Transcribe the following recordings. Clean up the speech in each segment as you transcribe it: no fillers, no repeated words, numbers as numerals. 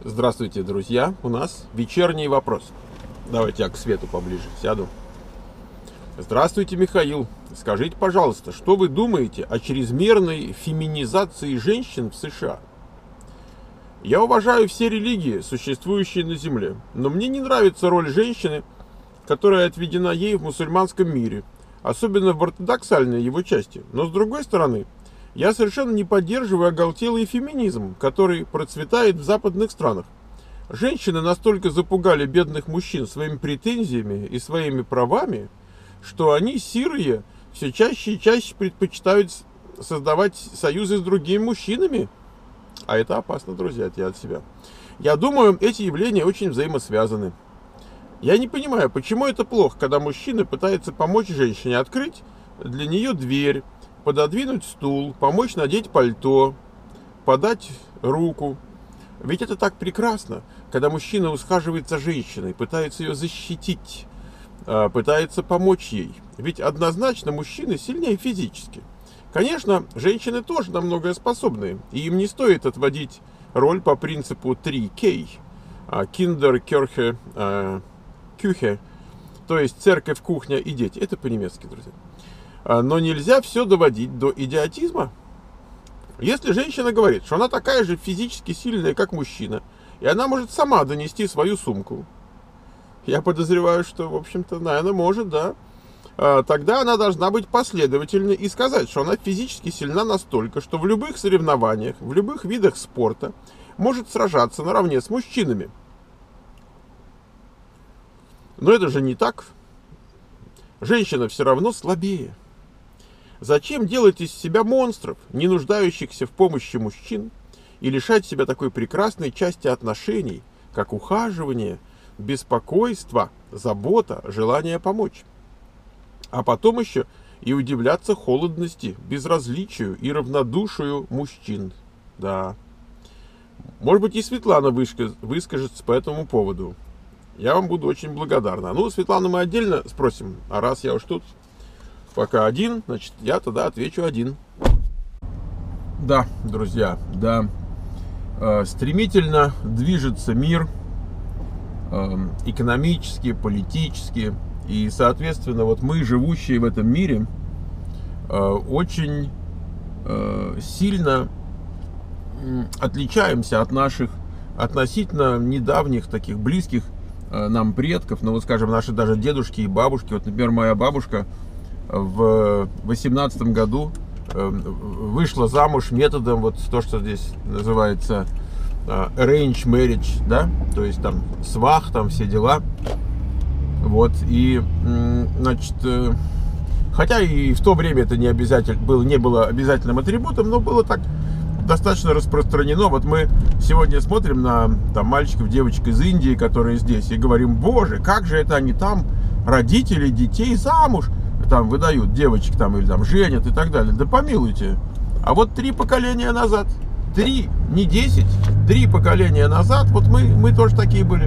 Здравствуйте, друзья! У нас вечерний вопрос. Давайте я к свету поближе сяду. Здравствуйте, Михаил. Скажите, пожалуйста, что вы думаете о чрезмерной феминизации женщин в США? Я уважаю все религии, существующие на Земле, но мне не нравится роль женщины, которая отведена ей в мусульманском мире, особенно в ортодоксальной его части. Но с другой стороны, я совершенно не поддерживаю оголтелый феминизм, который процветает в западных странах. Женщины настолько запугали бедных мужчин своими претензиями и своими правами, что они, сирые, все чаще и чаще предпочитают создавать союзы с другими мужчинами. А это опасно, друзья, это я от себя. Я думаю, эти явления очень взаимосвязаны. Я не понимаю, почему это плохо, когда мужчина пытается помочь женщине открыть для нее дверь, пододвинуть стул, помочь надеть пальто, подать руку. Ведь это так прекрасно, когда мужчина ухаживает за женщиной, пытается ее защитить, пытается помочь ей. Ведь однозначно мужчины сильнее физически. Конечно, женщины тоже на многое способны, и им не стоит отводить роль по принципу 3K, Kinder, Kirche, Küche, то есть церковь, кухня и дети. Это по-немецки, друзья. Но нельзя все доводить до идиотизма. Если женщина говорит, что она такая же физически сильная, как мужчина, и она может сама донести свою сумку, я подозреваю, что, в общем-то, наверное, может, да, тогда она должна быть последовательной и сказать, что она физически сильна настолько, что в любых соревнованиях, в любых видах спорта может сражаться наравне с мужчинами. Но это же не так. Женщина все равно слабее. Зачем делать из себя монстров, не нуждающихся в помощи мужчин, и лишать себя такой прекрасной части отношений, как ухаживание, беспокойство, забота, желание помочь? А потом еще и удивляться холодности, безразличию и равнодушию мужчин. Да. Может быть, и Светлана выскажется по этому поводу. Я вам буду очень благодарна. Ну, Светлану мы отдельно спросим. А раз я уж тут пока один, значит, я тогда отвечу один. Да, друзья, да. Стремительно движется мир экономически, политически. И, соответственно, вот мы, живущие в этом мире, очень сильно отличаемся от наших относительно недавних таких близких нам предков. Ну, вот, скажем, наши даже дедушки и бабушки. Вот, например, моя бабушка в 18 году вышла замуж методом вот то, что здесь называется arrange marriage, да, то есть там свах, там все дела. Вот, и, значит, хотя и в то время это не было обязательным атрибутом, но было так достаточно распространено. Вот мы сегодня смотрим на там мальчиков, девочек из Индии, которые здесь, и говорим: боже, как же это они там родители детей замуж там выдают, девочек там или там женят и так далее. Да помилуйте. А вот 3 поколения назад, 3, не 10, 3 поколения назад, вот мы тоже такие были.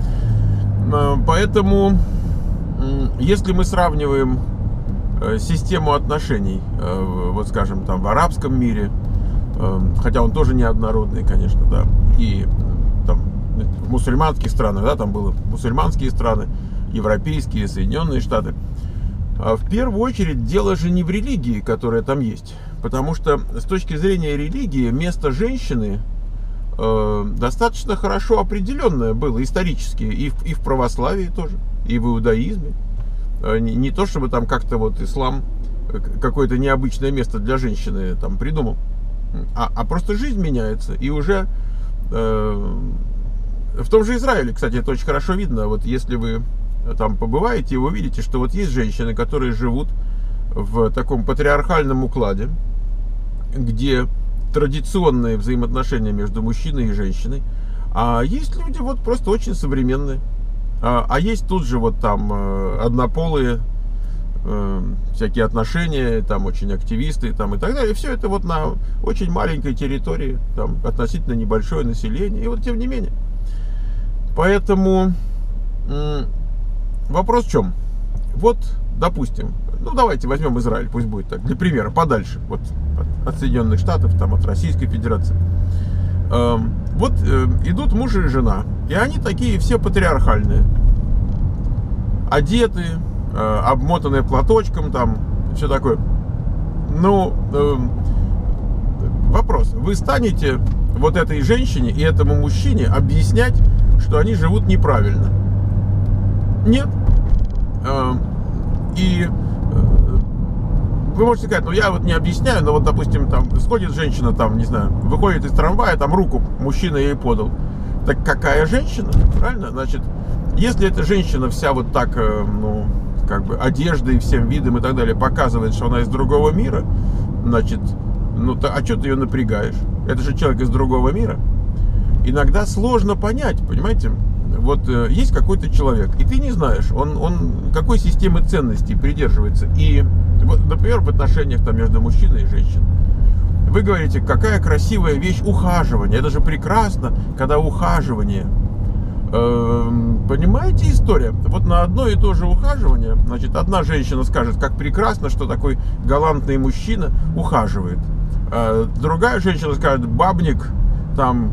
Поэтому, если мы сравниваем систему отношений, вот скажем, там в арабском мире, хотя он тоже неоднородный, конечно, да, и там в мусульманских странах, да, там были мусульманские страны, европейские, Соединенные Штаты. В первую очередь дело же не в религии, которая там есть, потому что с точки зрения религии место женщины достаточно хорошо определенное было исторически, и в православии тоже, и в иудаизме. Не то чтобы там как-то вот ислам какое-то необычное место для женщины там придумал, а просто жизнь меняется. И уже в том же Израиле, кстати, это очень хорошо видно. Вот если вы там побываете, вы увидите, что вот есть женщины, которые живут в таком патриархальном укладе, где традиционные взаимоотношения между мужчиной и женщиной, а есть люди вот просто очень современные, а есть тут же вот там однополые всякие отношения, там очень активисты там и так далее. И все это вот на очень маленькой территории, там относительно небольшое население, и вот тем не менее. Поэтому вопрос в чем? Вот, допустим, ну давайте возьмем Израиль, пусть будет так, для примера, подальше вот от Соединенных Штатов, там, от Российской Федерации. Вот идут муж и жена, и они такие все патриархальные, одетые, обмотанные платочком, там, все такое. Ну, вопрос, вы станете вот этой женщине и этому мужчине объяснять, что они живут неправильно? Нет. И вы можете сказать, ну я вот не объясняю, но вот, допустим, там сходит женщина, там, не знаю, выходит из трамвая, там руку мужчина ей подал. Так какая женщина? Правильно? Значит, если эта женщина вся вот так, ну, как бы одеждой, всем видом и так далее показывает, что она из другого мира, значит, ну, а что ты ее напрягаешь? Это же человек из другого мира. Иногда сложно понять, понимаете? Вот есть какой-то человек, и ты не знаешь, он какой системы ценностей придерживается. И, вот, например, в отношениях там, между мужчиной и женщиной. Вы говорите, какая красивая вещь ухаживание. Это же прекрасно, когда ухаживание. Понимаете история? Вот на одно и то же ухаживание, значит, одна женщина скажет, как прекрасно, что такой галантный мужчина ухаживает. Другая женщина скажет, бабник, там,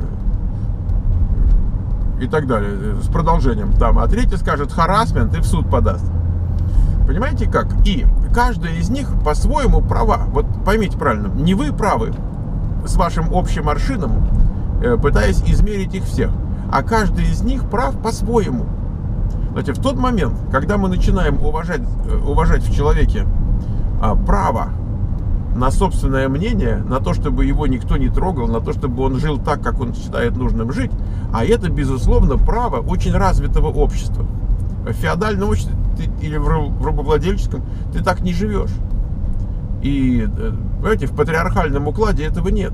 и так далее, с продолжением. Там, а третья скажет, харассмент, и в суд подаст. Понимаете как? И каждая из них по-своему права. Вот поймите правильно, не вы правы с вашим общим аршином, пытаясь измерить их всех, а каждый из них прав по-своему. Знаете, в тот момент, когда мы начинаем уважать в человеке право на собственное мнение, на то, чтобы его никто не трогал, на то, чтобы он жил так, как он считает нужным жить, а это, безусловно, право очень развитого общества. В феодальном обществе или в рабовладельческом ты так не живешь. И, понимаете, в патриархальном укладе этого нет.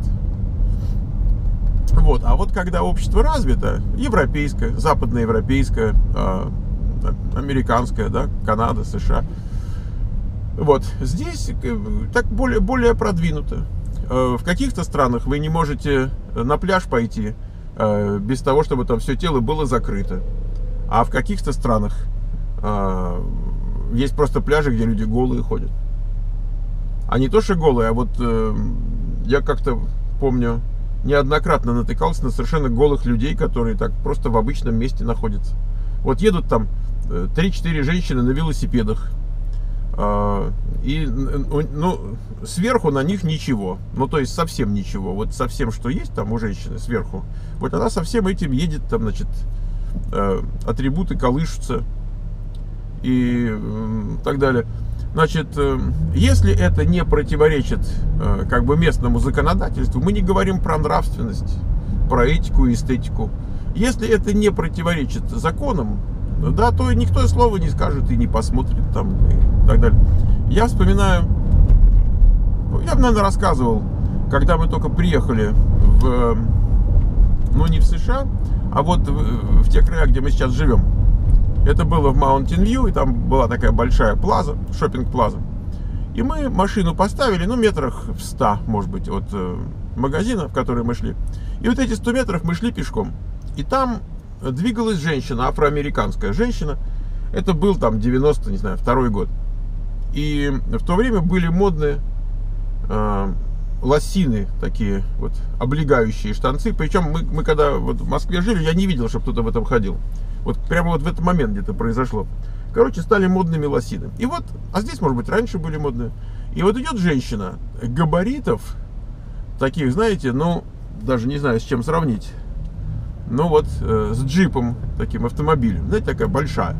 Вот. А вот когда общество развито, европейское, западноевропейское, американское, да, Канада, США, вот, здесь так более продвинуто. В каких-то странах вы не можете на пляж пойти без того, чтобы там все тело было закрыто. А в каких-то странах есть просто пляжи, где люди голые ходят. А не то, что голые, а вот я как-то помню, неоднократно натыкался на совершенно голых людей, которые так просто в обычном месте находятся. Вот едут там 3-4 женщины на велосипедах. И, ну, сверху на них ничего. Ну, то есть совсем ничего. Вот совсем, что есть там у женщины сверху, вот она со всем этим едет, там, значит, атрибуты колышутся и так далее. Значит, если это не противоречит как бы местному законодательству, мы не говорим про нравственность, про этику и эстетику. Если это не противоречит законам, да, то никто и слова не скажет и не посмотрит там и так далее. Я вспоминаю, я, наверное, рассказывал, когда мы только приехали в, ну, не в США, а вот в те края, где мы сейчас живем. Это было в Mountain View, и там была такая большая плаза, шоппинг-плаза. И мы машину поставили, ну, метрах в 100, может быть, от магазина, в который мы шли. И вот эти 100 метров мы шли пешком. И там двигалась женщина, афроамериканская женщина. Это был там 90, не знаю, 2-й год. И в то время были модные лосины, такие вот облегающие штанцы. Причем мы когда вот в Москве жили, я не видел, чтобы кто-то в этом ходил. Вот прямо вот в этот момент где-то произошло. Короче, стали модными лосины. И вот, а здесь, может быть, раньше были модные. И вот идет женщина габаритов, таких, знаете, ну, даже не знаю, с чем сравнить. Ну вот, с джипом, таким автомобилем, знаете, такая большая.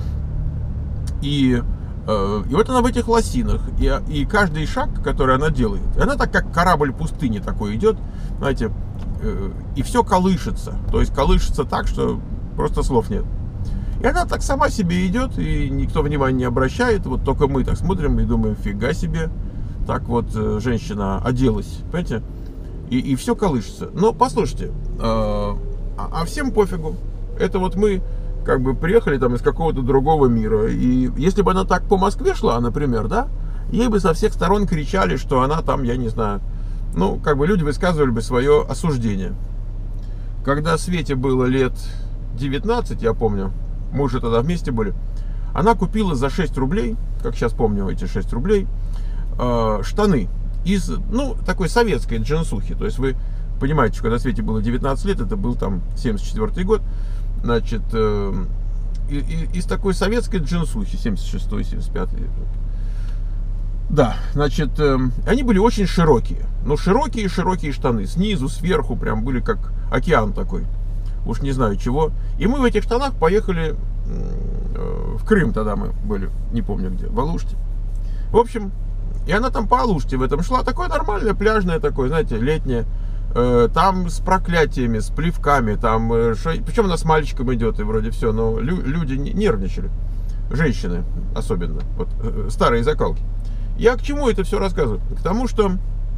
И вот она в этих лосинах. И каждый шаг, который она делает, она так, как корабль пустыни такой идет, знаете, и все колышется. То есть колышется так, что просто слов нет. И она так сама себе идет, и никто внимания не обращает. Вот только мы так смотрим и думаем, фига себе. Так вот женщина оделась, понимаете? И все колышется. Но послушайте, а всем пофигу. Это вот мы как бы приехали там из какого-то другого мира. И если бы она так по Москве шла, например, да, ей бы со всех сторон кричали, что она там, я не знаю, ну, как бы люди высказывали бы свое осуждение. Когда Свете было лет 19, я помню, мы уже тогда вместе были, она купила за 6 рублей, как сейчас помню эти 6 рублей, штаны из, ну, такой советской джинсухи. То есть вы понимаете, что когда Свете было 19 лет, это был там 74 год, значит, из такой советской джинсухи, 76-й, 75-й. Да, значит, они были очень широкие. Но широкие штаны. Снизу, сверху, прям были как океан такой. Уж не знаю чего. И мы в этих штанах поехали в Крым тогда мы были. Не помню где, в Алуште. В общем, и она там по Алуште в этом шла. Такое нормальное, пляжное такое, знаете, летнее. Там с проклятиями, с плевками. Там, причем она с мальчиком идет и вроде все. Но люди нервничали. Женщины особенно. Вот, старые закалки. Я к чему это все рассказываю? К тому, что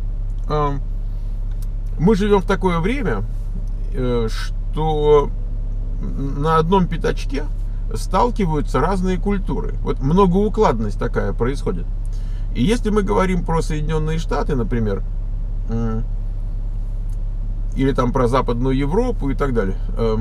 мы живем в такое время, что на одном пятачке сталкиваются разные культуры. Вот многоукладность такая происходит. И если мы говорим про Соединенные Штаты, например, или там про Западную Европу и так далее,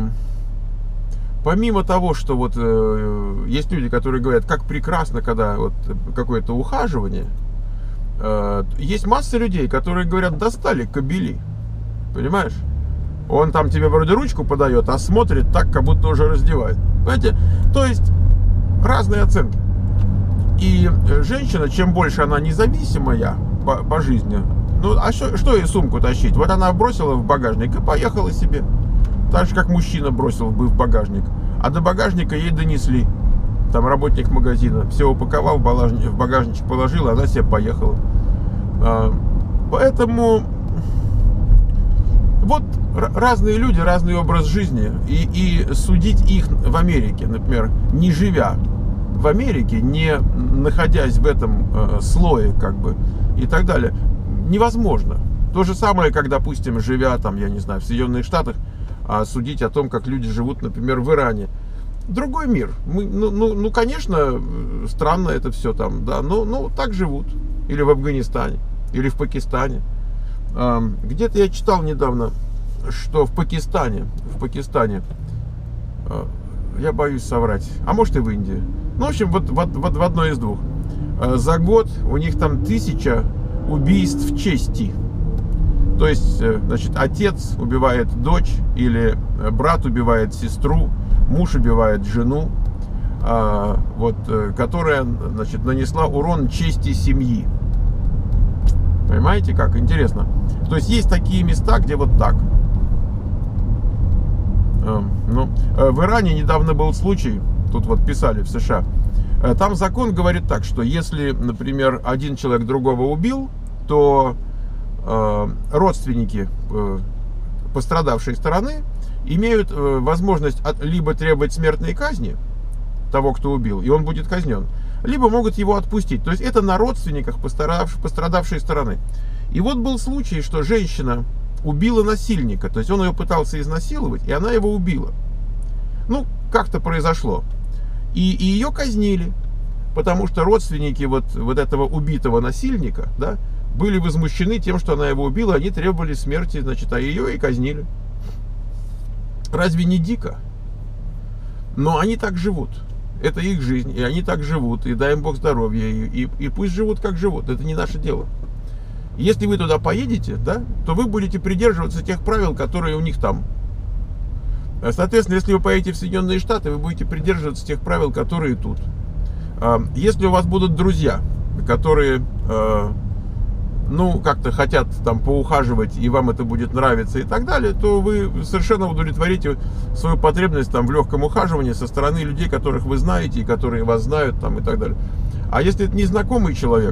помимо того, что вот есть люди, которые говорят, как прекрасно, когда вот какое-то ухаживание, есть масса людей, которые говорят, достали кобели, понимаешь? Он там тебе вроде ручку подает, а смотрит так, как будто уже раздевает. Понимаете? То есть разные оценки. И женщина, чем больше она независимая по жизни, ну а что ей сумку тащить? Вот она бросила в багажник и поехала себе. Так же, как мужчина бросил бы в багажник. А до багажника ей донесли. Там работник магазина все упаковал, в багажничек положил, а она себе поехала. Поэтому вот разные люди, разный образ жизни. И судить их в Америке, например, не живя в Америке, не находясь в этом слое, как бы, и так далее, невозможно. То же самое, как, допустим, живя там, я не знаю, в Соединенных Штатах, судить о том, как люди живут, например, в Иране. Другой мир. Ну, конечно, странно это все там, да, но так живут. Или в Афганистане, или в Пакистане. Где-то я читал недавно, что в Пакистане, я боюсь соврать, а может и в Индии. Ну, в общем, вот в одной из двух. За год у них там 1000 убийств чести. То есть, значит, отец убивает дочь, или брат убивает сестру, муж убивает жену, вот, которая, значит, нанесла урон чести семьи. Понимаете, как интересно? То есть есть такие места, где вот так. Ну, в Иране недавно был случай, тут вот писали в США, там закон говорит так, что если, например, один человек другого убил, то родственники пострадавшей стороны имеют возможность либо требовать смертной казни того, кто убил, и он будет казнен, либо могут его отпустить. То есть это на родственниках пострадавшей стороны. И вот был случай, что женщина убила насильника, то есть он ее пытался изнасиловать, и она его убила. Ну, как-то произошло. И ее казнили, потому что родственники вот этого убитого насильника, да, были возмущены тем, что она его убила, они требовали смерти, значит, а ее и казнили. Разве не дико? Но они так живут. Это их жизнь, и они так живут, и дай им Бог здоровья, и пусть живут, как живут. Это не наше дело. Если вы туда поедете, да, то вы будете придерживаться тех правил, которые у них там. Соответственно, если вы поедете в Соединенные Штаты, вы будете придерживаться тех правил, которые тут. Если у вас будут друзья, которые, ну, как-то хотят там поухаживать, и вам это будет нравиться и так далее, то вы совершенно удовлетворите свою потребность там в легком ухаживании со стороны людей, которых вы знаете, и которые вас знают там и так далее. А если это незнакомый человек,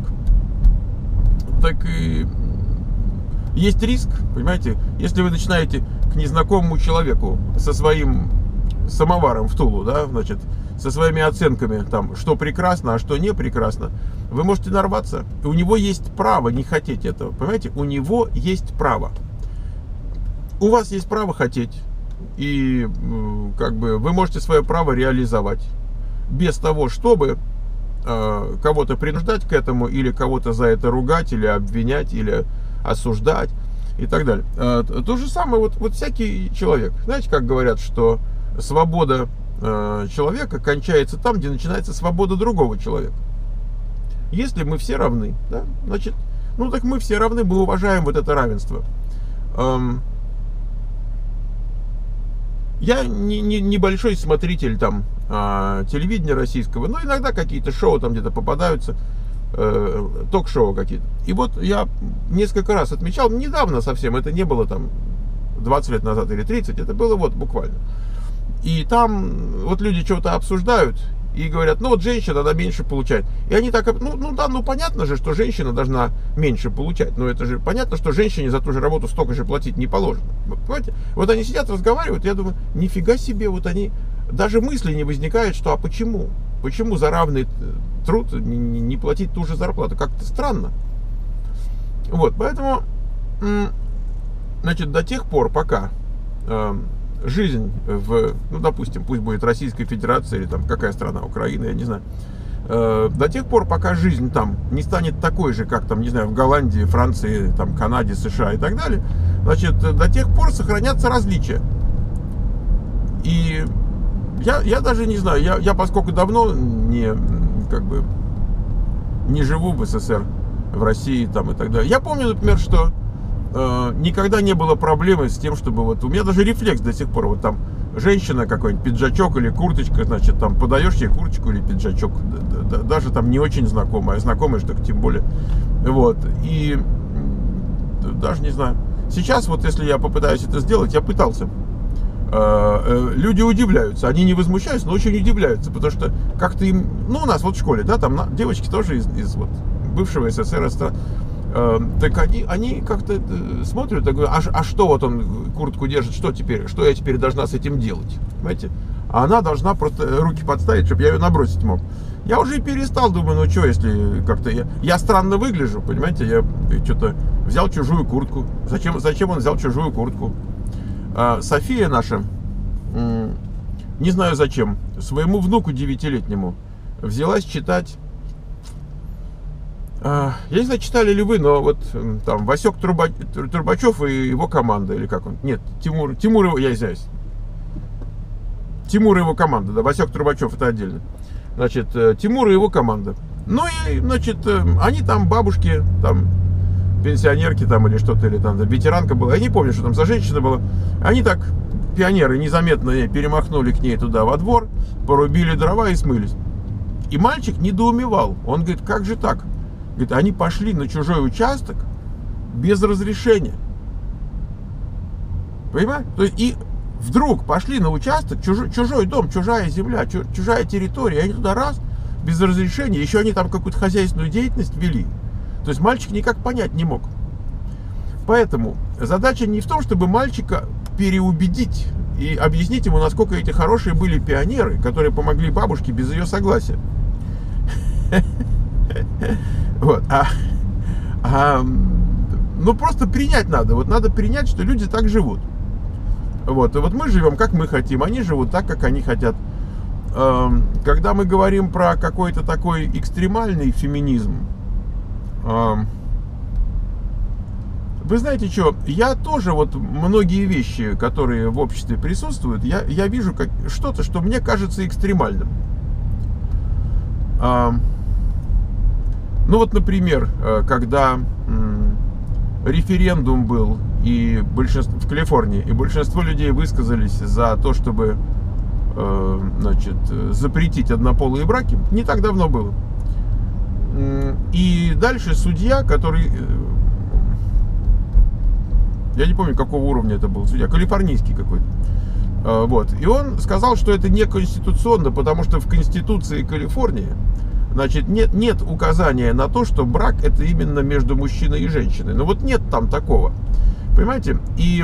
так и есть риск, понимаете, если вы начинаете к незнакомому человеку со своим самоваром в Тулу, да, значит, со своими оценками, там, что прекрасно, а что не прекрасно, вы можете нарваться. И у него есть право не хотеть этого, понимаете, у него есть право. У вас есть право хотеть, и как бы вы можете свое право реализовать без того, чтобы кого-то принуждать к этому, или кого-то за это ругать, или обвинять, или осуждать и так далее. То же самое вот всякий человек. Знаете, как говорят, что свобода человека кончается там, где начинается свобода другого человека. Если мы все равны, да, значит, ну так мы все равны, мы уважаем вот это равенство. Я небольшой смотритель там телевидения российского, но иногда какие-то шоу там где-то попадаются, ток-шоу какие-то. И вот я несколько раз отмечал, недавно совсем, это не было там 20 лет назад или 30, это было вот буквально. И там вот люди что-то обсуждают и говорят, ну вот женщина, она меньше получает. И они так, ну понятно же, что женщина должна меньше получать. Но это же понятно, что женщине за ту же работу столько же платить не положено. Понимаете? Вот они сидят, разговаривают, я думаю, нифига себе, вот они, даже мысли не возникает, что а почему? Почему за равный труд не платить ту же зарплату? Как-то странно. Вот, поэтому, значит, до тех пор, пока жизнь в, ну, допустим, пусть будет Российской Федерации или там какая страна, Украина, я не знаю, до тех пор, пока жизнь там не станет такой же, как там, не знаю, в Голландии, Франции, там, Канаде, США и так далее, значит, до тех пор сохранятся различия. И я даже не знаю, я поскольку давно не живу в СССР, в России там и так далее, я помню, например, что никогда не было проблемы с тем, чтобы вот у меня даже рефлекс до сих пор, вот там женщина какой-нибудь, пиджачок или курточка, значит, там подаешь ей курточку или пиджачок, даже там не очень знакомая, знакомая, что тем более, вот, и даже не знаю, сейчас вот если я попытаюсь это сделать, я пытался, люди удивляются, они не возмущаются, но очень удивляются, потому что как-то им, ну у нас вот в школе, да, там девочки тоже из вот бывшего СССР, так они как-то смотрят и говорят, а что вот он куртку держит, что теперь, что я теперь должна с этим делать, понимаете? А она должна просто руки подставить, чтобы я ее набросить мог. Я уже и перестал, думаю, ну что, если как-то я странно выгляжу, понимаете, я что-то взял чужую куртку, зачем он взял чужую куртку? София наша, не знаю зачем, своему внуку 9-летнему взялась читать. Я не знаю, читали ли вы, но вот там Васек Трубачев и его команда, или как он? Нет, Тимур его, я извиняюсь. Тимур и его команда, да, Васек Трубачев это отдельно. Значит, Тимур и его команда. Ну и, значит, они там бабушки, там пенсионерки там или что-то, или там ветеранка была, я не помню, что там за женщина была. Они так, пионеры, незаметно перемахнули к ней туда во двор, порубили дрова и смылись. И мальчик недоумевал. Он говорит, как же так? Говорит, они пошли на чужой участок без разрешения. Понимаете? То есть, и вдруг пошли на участок, чужой дом, чужая земля, чужая территория, и они туда раз, без разрешения, еще они там какую-то хозяйственную деятельность вели. То есть мальчик никак понять не мог. Поэтому задача не в том, чтобы мальчика переубедить и объяснить ему, насколько эти хорошие были пионеры, которые помогли бабушке без ее согласия. Вот. Ну просто принять надо. Вот надо принять, что люди так живут. Вот. И вот мы живем, как мы хотим, они живут так, как они хотят. Когда мы говорим про какой-то такой экстремальный феминизм, вы знаете что, я тоже вот многие вещи, которые в обществе присутствуют, я вижу как что-то, что мне кажется экстремальным. Ну вот, например, когда референдум был и в Калифорнии, и большинство людей высказались за то, чтобы, значит, запретить однополые браки, не так давно было. И дальше судья, который, я не помню, какого уровня это был судья, калифорнийский какой-то, вот, и он сказал, что это неконституционно, потому что в Конституции Калифорнии, значит, нет указания на то, что брак это именно между мужчиной и женщиной. Но вот нет там такого. Понимаете? И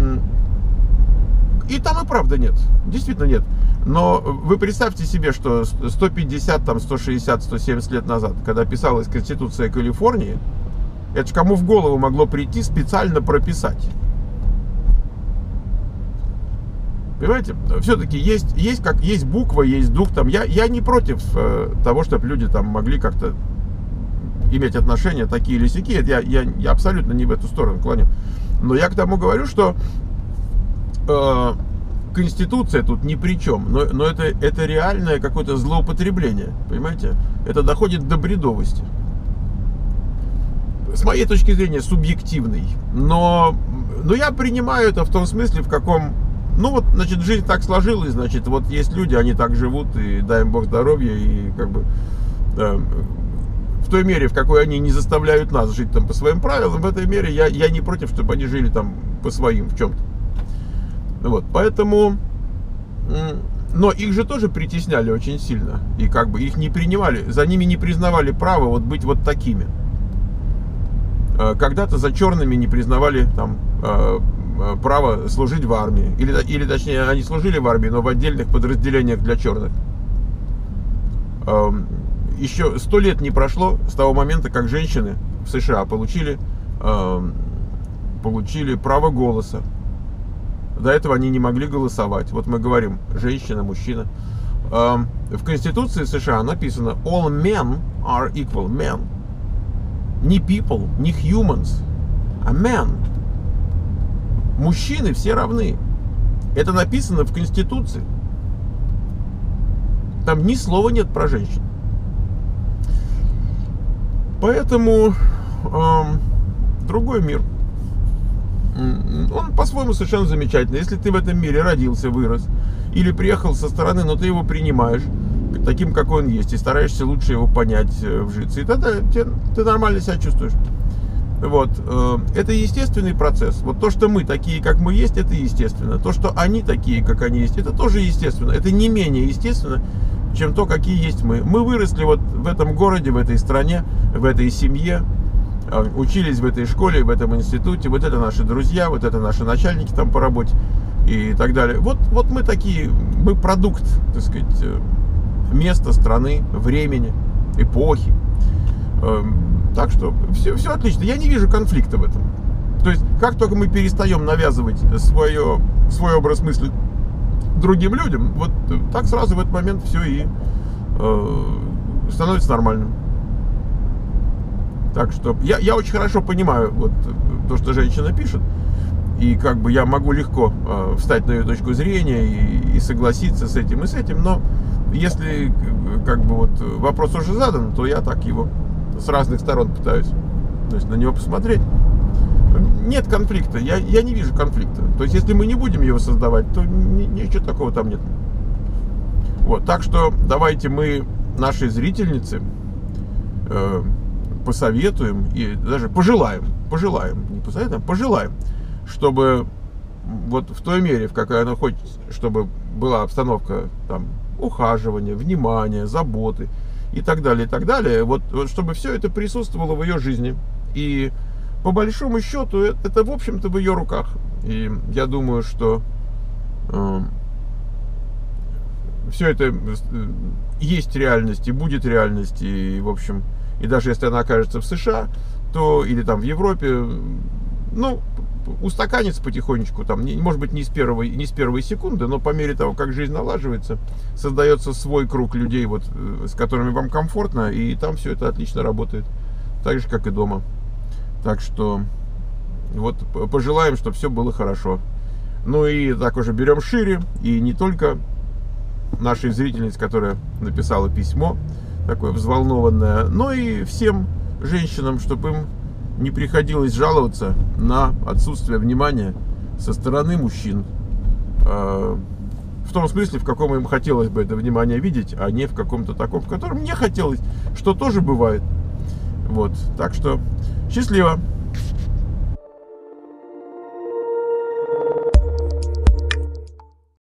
там и правда нет. Действительно нет. Но вы представьте себе, что 150, там, 160, 170 лет назад, когда писалась Конституция Калифорнии, это ж кому в голову могло прийти специально прописать. Понимаете, все-таки есть буква, есть дух там. Я не против того, чтобы люди там могли как-то иметь отношения такие или сякие. Я абсолютно не в эту сторону клоню. Но я к тому говорю, что Конституция тут ни при чем. Но это реальное какое-то злоупотребление. Понимаете? Это доходит до бредовости. С моей точки зрения, субъективный. Но я принимаю это в том смысле, в каком ну вот, значит, жизнь так сложилась, значит, вот есть люди, они так живут, и дай им Бог здоровья, и как бы в той мере, в какой они не заставляют нас жить там по своим правилам, в этой мере я не против, чтобы они жили там по своим в чем-то. Вот, поэтому, но их же тоже притесняли очень сильно, и как бы их не принимали, за ними не признавали право вот быть вот такими. Когда-то за черными не признавали там право служить в армии, или точнее, они служили в армии, но в отдельных подразделениях для черных. Еще 100 лет не прошло с того момента, как женщины в США получили право голоса. До этого они не могли голосовать. Вот мы говорим, женщина, мужчина. В Конституции США написано all men are equal. Men. Не people, не humans, а men. Мужчины все равны. Это написано в Конституции. Там ни слова нет про женщин. Поэтому другой мир. Он по-своему совершенно замечательный. Если ты в этом мире родился, вырос, или приехал со стороны, но ты его принимаешь таким, какой он есть, и стараешься лучше его понять, вжиться, и тогда ты нормально себя чувствуешь. Вот. Это естественный процесс. Вот то, что мы такие, как мы есть, это естественно. То, что они такие, как они есть, это тоже естественно. Это не менее естественно, чем то, какие есть мы. Мы выросли вот в этом городе, в этой стране, в этой семье, учились в этой школе, в этом институте. Вот это наши друзья, вот это наши начальники там по работе и так далее. Вот мы такие, мы продукт, так сказать, места, страны, времени, эпохи. Так что все отлично. Я не вижу конфликта в этом. То есть, как только мы перестаем навязывать свой образ мысли другим людям, вот так сразу в этот момент все и становится нормальным. Так что я очень хорошо понимаю вот то, что женщина пишет. И как бы я могу легко встать на ее точку зрения и согласиться с этим и с этим. Но если как бы вот вопрос уже задан, то я так его с разных сторон пытаюсь, то есть на него посмотреть. Нет конфликта, я не вижу конфликта. То есть если мы не будем его создавать, то ничего такого там нет. Вот, так что давайте мы нашей зрительнице посоветуем и даже пожелаем, не посоветуем, пожелаем, чтобы вот в той мере, в какой она хочет, чтобы была обстановка там ухаживания, внимания, заботы и так далее, вот чтобы все это присутствовало в ее жизни. И по большому счету это в общем-то в ее руках. И я думаю, что все это есть реальность и будет реальность. И в общем, и даже если она окажется в США, то или там в Европе, ну, устаканится потихонечку, там, может быть, не с первой секунды, но по мере того, как жизнь налаживается, создается свой круг людей, вот, с которыми вам комфортно, и там все это отлично работает, так же, как и дома. Так что вот пожелаем, чтобы все было хорошо. Ну и так уже берем шире, и не только нашей зрительнице, которая написала письмо, такое взволнованное, но и всем женщинам, чтобы им не приходилось жаловаться на отсутствие внимания со стороны мужчин. В том смысле, в каком им хотелось бы это внимание видеть, а не в каком-то таком, в котором не хотелось, что тоже бывает. Вот, так что счастливо!